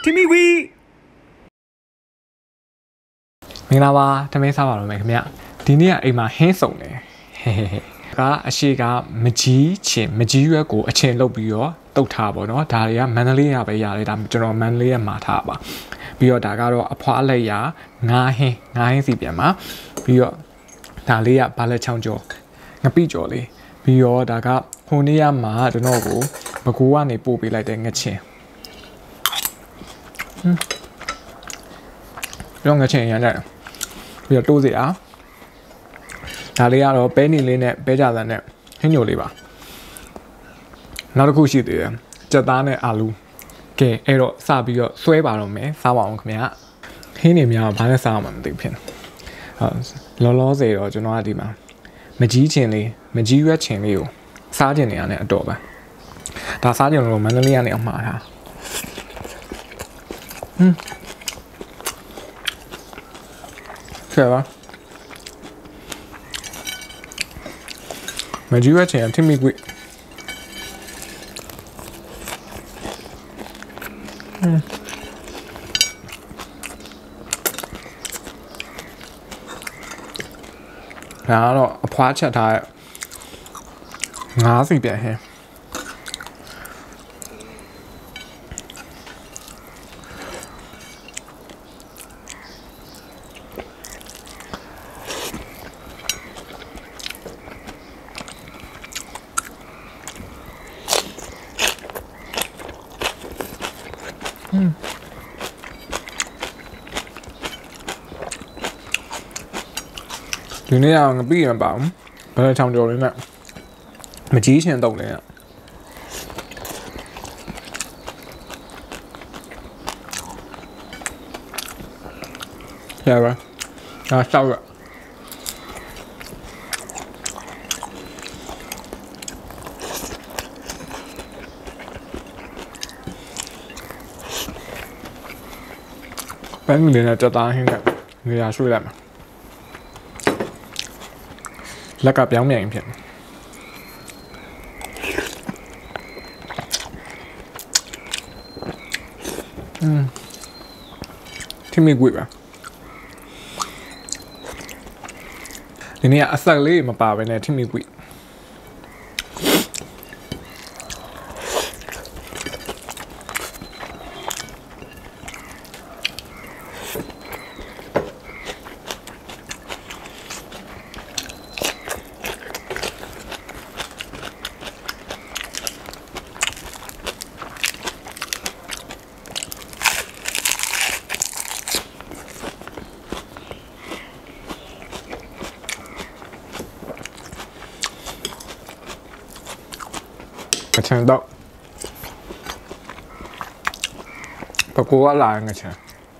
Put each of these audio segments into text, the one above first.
Timmy we မင်္ဂလာပါထမင်းစားပါတော့မယ်ခင်ဗျဒီနေ့ကအိမ်မှာဟင်းစုံတယ်ကအရှိကမကြီးချင်မကြီးရွက်ကိုအချင်းလုတ်ပြီးတော့တုတ်ထားပါတော့ဒါတွေကမန္တလေးရပဲရတယ်ဒါကျွန်တော်မန္တလေးရမှာထားပါပြီးတော့ဒါကတော့အဖွားလက်ရငါးဟင်းစီပြန်ပါပြီးတော့ဒါလေးကဘာလက်ချောင်းကျော်ငပိကျော်လေးပြီးတော့ဒါကဟိုနေ့ရမှာကျွန်တော်ကိုမကူကနေပို့ပေးလိုက်တဲ့ငချင်းရောငချင်းရမ်းတယ်ပြီးတော့တိုးစီအားဒါလေးကတော့ပဲနီလေးနဲ့ပဲကြသန်းနဲ့ဟင်းညိုလေးပါနောက်တစ်ခုရှိသေးတယ်ကြက်သားနဲ့အာလူကဲအဲ့တော့စပြီးတော့ဆွဲပါတော့မယ်စားပါအောင်ခင်ဗျာဟင်းနေများဘာနဲ့စားအောင်မသိဘူးဖြစ်လောလောဆယ်တော့ကျွန်တော်ကဒီမှာမကြီးချင်လေးမကြီးရွက်ချင်လေးကိုစားချင်နေရတဲ့အတော့ပါဒါစားချင်လို့မန္တလေးကနေအမှားထားဆရာမကြီးရွက်ချင်Timmy Quickဒါတော့အဖွားချက်ထားတဲ့ငါးစီပြန်ဟင်းဒီနေ့အောင်ငပိရပါဘူးဘယ်ချောင်းကြော်လေးနဲ့မကြီးချင်တော့လေရပါဆောက်ရပန်းလေးနဲ့တက်သားဟင်းနဲ့နေရာရွှေ့လိုက်မှာလက်ကပြောင်းမြန်ဖြစ်Timmy Quick ပါဒီနေ့အဆက်လေးမပါဘဲနဲ့Timmy Quickကချင်တော့ပကူကလာငချင်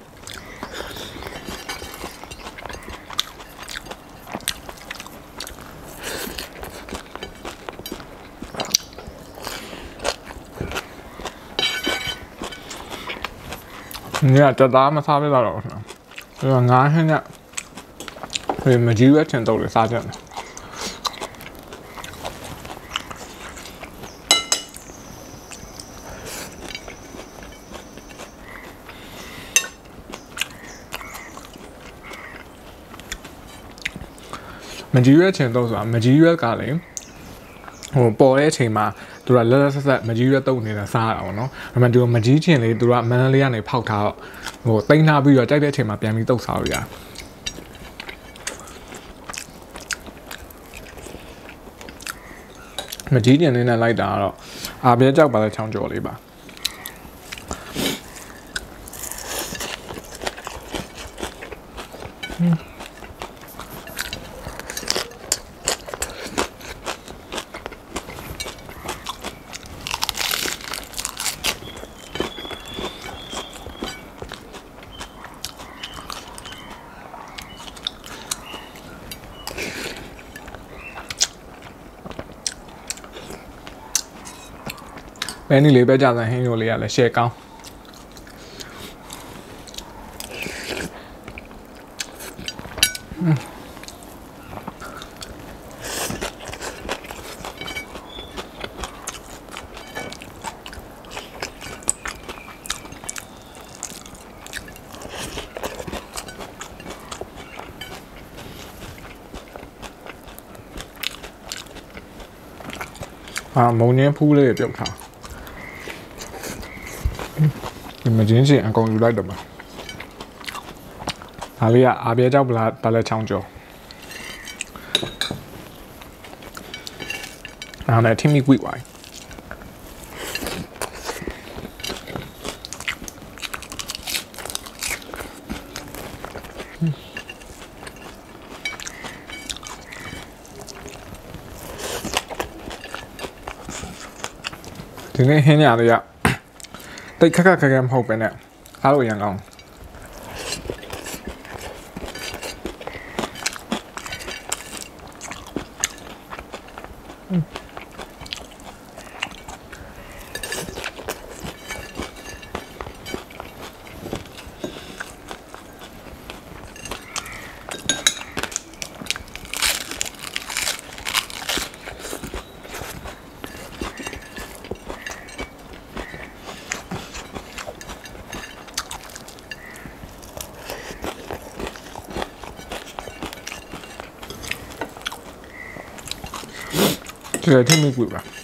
ညတသားမစားပြတော့တော့ငါးဟင်းနဲ့မကြီးရွက်ချင်တော့လေစားကြတယ်မကြီးရွက်ချင်တော့ဆိုတာမကြီးရွက်ကလည်းဟိုပေါ်တဲ့အချိန်မှာသူကလက်လက်ဆက်ဆက်မကြီးရွက်တုပ်နေတာစားရတာပေါ့နော်ဒါပေမဲ့သူကမကြီးချင်လေသူကမန္တလေးကနေဖောက်ထားတော့ဟိုတိန်းထားပြီးတော့ကြိုက်တဲ့အချိန်မှာပြန်ပြီးတုပ်စားလို့ရမကြီးချင်လေးနဲ့လိုက်တာကတော့အာပြဲကြောက်ပါတဲ့ချောင်းကြော်လေးပါပဲနီလေးပဲကြတဲ့ဟင်းရိုးလေးကလည်းရှယ်ကောင်းမုံညင်းဖူးလေးပြုတ်ထားဒီမချင်းချင်းအကုန်ယူလိုက်တော့မှာဒါလေးကအားပြဲကြောက်ဗလက်ချောင်းကျော်အားနဲ့ထိမိကွိဝိုင်းဒီနေ့ဟင်းရလေးကတိတ်ခက်မဟုတ်ပဲနဲ့အားလို့ရန်ကောင်း这个挺没贵吧？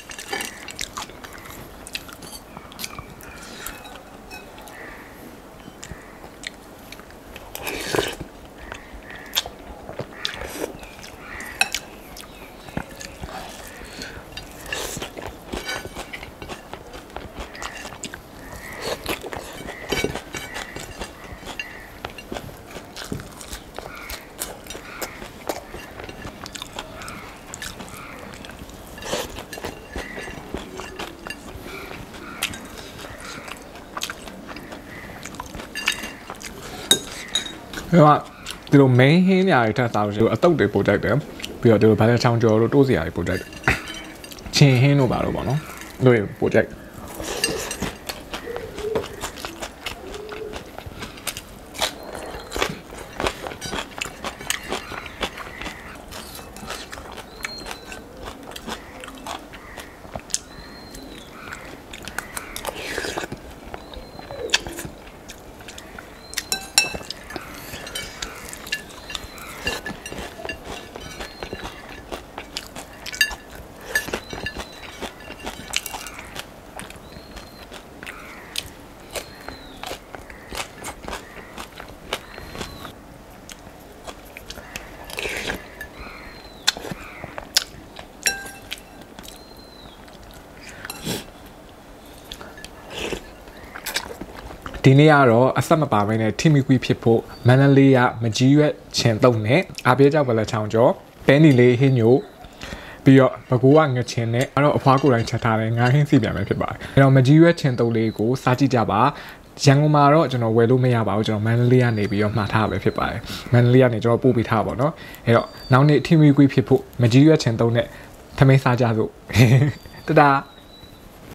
因為ဒီလို main ဟင်းညာတွေထက်စားလို့ရှိရင်အတုပ်တွေပို့ကြိုက်တယ်ပြီးတော့ဒီလိုဗလက်ချောင်းကျော်တို့တိုးစရာတွေပို့ကြိုက်တယ်ချင်းဟင်းတို့ပါတော့ပေါ့နော်တို့တွေပို့ကြိုက်ဒီနေ့ကတော့အဆက်မပါဘဲနဲ့ထိမိကွီဖြစ်ဖို့မန္တလေးကမကြီးရွက်ချင်တုံနဲ့အားပြဲကြောက်ဗလက်ချောင်းကျော်ပဲနီလေးဟင်းညိုပြီးတော့ဘကိုးကငချင်နဲ့အဲ့တော့အဖွားကိုယ်တိုင်ချက်ထားတဲ့ငါးဟင်းစီပြန်ပဲဖြစ်ပါတယ်အဲ့တော့မကြီးရွက်ချင်တုံလေးကိုစားကြည့်ကြပါရန်ကုန်မှာတော့ကျွန်တော်ဝယ်လို့မရပါဘူးကျွန်တော်မန္တလေးကနေပြီးတော့မှားထားပဲဖြစ်ပါတယ်မန္တလေးကနေကျွန်တော်ပို့ပေးထားပါတော့အဲ့တော့နောက်နေ့ထိမိကွီဖြစ်ဖို့မကြီးရွက်ချင်တုံနဲ့ထမင်းစားကြစို့တဒါ